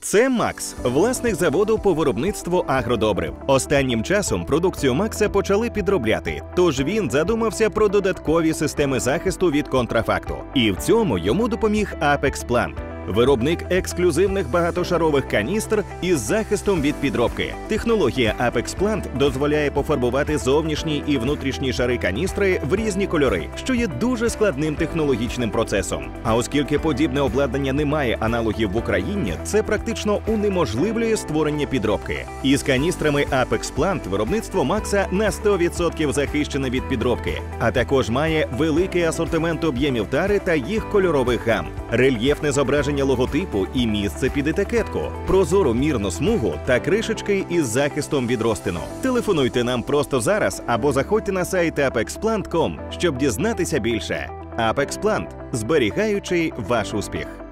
Це Макс, власник заводу по виробництву агродобрив. Останнім часом продукцію Макса почали підробляти, тож він задумався про додаткові системи захисту від контрафакту. І в цьому йому допоміг Apex Plant – виробник ексклюзивних багатошарових каністр із захистом від підробки. Технологія Apex Plant дозволяє пофарбувати зовнішні і внутрішні шари каністри в різні кольори, що є дуже складним технологічним процесом. А оскільки подібне обладнання не має аналогів в Україні, це практично унеможливлює створення підробки. Із каністрами Apex Plant виробництво Макса на 100% захищене від підробки, а також має великий асортимент об'ємів тари та їх кольорових гам, рельєфне зображення логотипу і місце під етикетку, прозору мірну смугу та кришечки із захистом від розтину. Телефонуйте нам просто зараз або заходьте на сайт apexplant.com, щоб дізнатися більше. Apex Plant – зберігаючи ваш успіх.